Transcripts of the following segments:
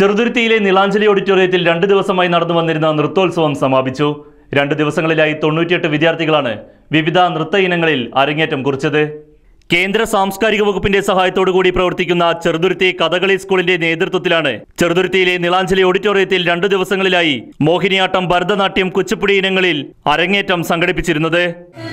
ചെറുതുരുത്തിയിലെ നീലാഞ്ജലി ഓഡിറ്റോറിയത്തിൽ 2 ദിവസമായി നടന്നു വന്നിരുന്ന നൃത്തോത്സവം സമാപിച്ചു. 2 ദിവസങ്ങളിലായി 98 വിദ്യാർത്ഥികളാണ് വിവിധ നൃത്ത ഇനങ്ങളിൽ അരങ്ങേറ്റം കുറിച്ചത്. കേന്ദ്ര സാംസ്കാരിക വകുപ്പിന്റെ സഹായത്തോടുകൂടി പ്രവർത്തിക്കുന്ന ചെറുതുരുത്തി കഥകളി സ്കൂളിന്റെ നേതൃത്വത്തിലാണ് ചെറുതുരുത്തിയിലെ നീലാഞ്ജലി ഓഡിറ്റോറിയത്തിൽ 2 ദിവസങ്ങളിലായി മോഹിനിയാട്ടം, ഭരതനാട്യം, കുച്ചിപ്പുടി ഇനങ്ങളിൽ അരങ്ങേറ്റം സംഘടിപ്പിച്ചിരുന്നത്.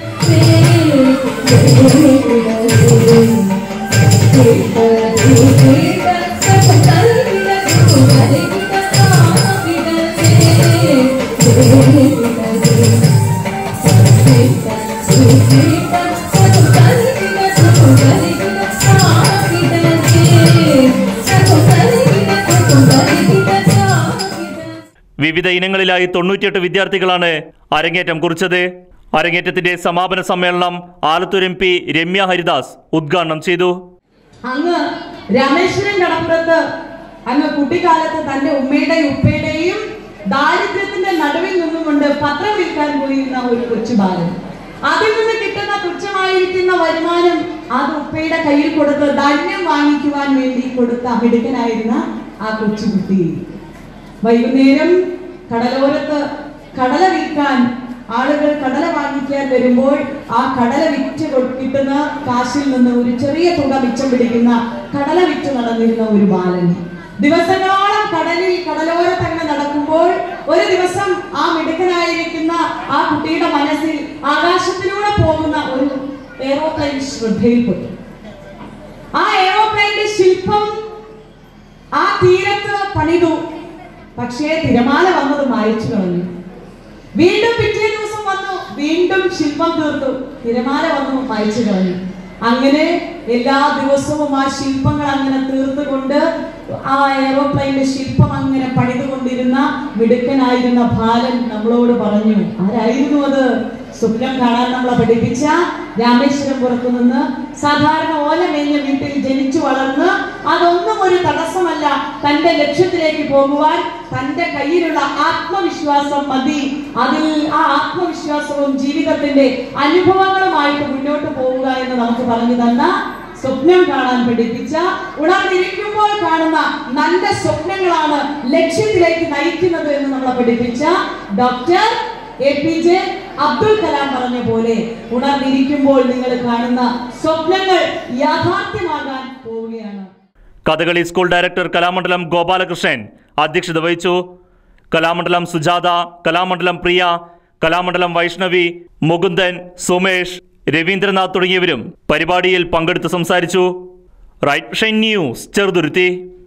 വിവിധ ഇനങ്ങളിലായി 98 വിദ്യാർത്ഥികളാണ് അരങ്ങേറ്റം കുറിച്ചത്. അരങ്ങേറ്റത്തിന്റെ സമാപന സമ്മേളനം ആലത്തൂർ MP രമ്യ ഹരിദാസ് ഉദ്ഘാടനം ചെയ്തു. അങ്ങ് രാമേശ്വരം കടപ്പുറത്ത് അങ്ങ് കുട്ടിക്കാലത്ത് തന്റെ ഉമ്മയുടെയും ഉപ്പയുടെയും ദാരിദ്ര്യത്തിന്റെ നടുവിൽ നിന്നുകൊണ്ട് പത്രം വിൽക്കാൻ പോയിരുന്ന ഒരു കൊച്ചു ബാലൻ. അതിൽ നിന്ന് കിട്ടുന്ന തുച്ഛമായിരിക്കുന്ന വരുമാനം അത് ഉപ്പയുടെ കയ്യിൽ കൊടുത്ത് ധാന്യം വാങ്ങിക്കുവാൻ വേണ്ടി കൊടുത്ത മിടുക്കനായിരുന്ന ആ കൊച്ചുകുട്ടി വൈകുന്നേരം കടലോരത്ത് കടല വിൽക്കാൻ ആളുകൾ കടല വാങ്ങിക്കാൻ വരുമ്പോൾ ആ കടല വിറ്റ് കിട്ടുന്ന കാശിൽ നിന്ന് ഒരു ചെറിയ തുക മിച്ചം പിടിക്കുന്ന കടല വിറ്റ് നടന്നിരുന്ന ഒരു ബാലൻ ദിവസങ്ങളോളം കടലോരത്ത് അങ്ങനെ നടക്കുമ്പോൾ ഒരു ദിവസം ആ മിടുക്കനായിരിക്കുന്ന ആ കുട്ടിയുടെ മനസ്സിൽ ആകാശത്തിലൂടെ പോകുന്ന ഒരു എയറോപ്ലെയിൻ ശ്രദ്ധയിൽപ്പെട്ടു. ആ എയറോപ്ലെയിന്റെ ശില്പം ആ തീരത്ത് പണിതു. പക്ഷേ തിരമാല വന്നത് മായച്ചു കളഞ്ഞു. വീണ്ടും പിറ്റേ ദിവസം വന്നു, വീണ്ടും ശില്പം തീർത്തു. തിരമാല വന്നു, മായച്ചു കളഞ്ഞു. അങ്ങനെ എല്ലാ ദിവസവും ആ ശില്പങ്ങൾ അങ്ങനെ തീർത്തുകൊണ്ട് ആ എയറോപ്ലെയിന്റെ ശില്പം അങ്ങനെ പണിതുകൊണ്ടിരുന്ന മിടുക്കനായിരുന്ന ബാലൻ നമ്മളോട് പറഞ്ഞു. ആരായിരുന്നു അത്? സ്വപ്നം കാണാൻ നമ്മളെ പഠിപ്പിച്ച രാമേശ്വരം പുറത്തു നിന്ന് സാധാരണ ഓലമേഞ്ഞ വീട്ടിൽ ജനിച്ചു വളർന്ന് അതൊന്നും ഒരു തടസ്സമല്ല, തന്റെ ലക്ഷ്യത്തിലേക്ക് പോകുവാൻ തന്റെ കയ്യിലുള്ള ആത്മവിശ്വാസം മതി. അതിൽ ആ ആത്മവിശ്വാസവും ജീവിതത്തിന്റെ അനുഭവങ്ങളുമായിട്ട് മുന്നോട്ട് പോവുക എന്ന് നമുക്ക് പറഞ്ഞു തന്ന, സ്വപ്നം കാണാൻ പഠിപ്പിച്ച, ഉണർന്നിരിക്കുമ്പോൾ കാണുന്ന നല്ല സ്വപ്നങ്ങളാണ് ലക്ഷ്യത്തിലേക്ക് നയിക്കുന്നത് എന്ന് നമ്മളെ പഠിപ്പിച്ച ഡോക്ടർ APJ അബ്ദുൽ കലാം പറഞ്ഞ പോലെ ഉണർന്നിരിക്കുമ്പോൾ നിങ്ങൾ കാണുന്ന സ്വപ്നങ്ങൾ യാഥാർത്ഥ്യമാകാൻ പോവുകയാണ്. കഥകളി സ്കൂൾ ഡയറക്ടർ കലാമണ്ഡലം ഗോപാലകൃഷ്ണൻ അധ്യക്ഷത വഹിച്ചു. കലാമണ്ഡലം സുജാത, കലാമണ്ഡലം പ്രിയ, കലാമണ്ഡലം വൈഷ്ണവി, മുകുന്ദൻ, സുമേഷ്, രവീന്ദ്രനാഥ് തുടങ്ങിയവരും പരിപാടിയിൽ പങ്കെടുത്ത് സംസാരിച്ചു. Right news, Cheruthuruthy.